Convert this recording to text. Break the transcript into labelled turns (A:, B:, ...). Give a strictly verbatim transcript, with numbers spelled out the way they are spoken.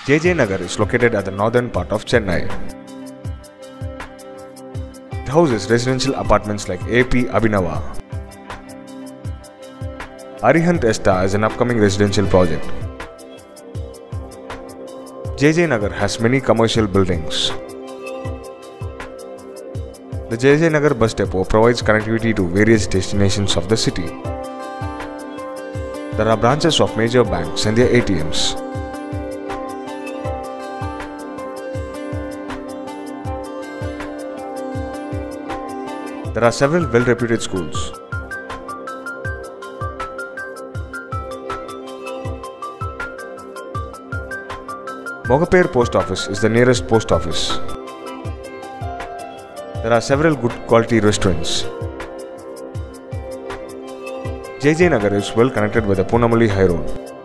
A: J J Nagar is located at the northern part of Chennai. It houses residential apartments like A P Abhinava. Arihant Esta is an upcoming residential project. J J Nagar has many commercial buildings. The J J Nagar bus depot provides connectivity to various destinations of the city. There are branches of major banks and their A T Ms. There are several well-reputed schools. Mogappair Post Office is the nearest post office. There are several good quality restaurants. J J Nagar is well connected with the Poonamallee High Road.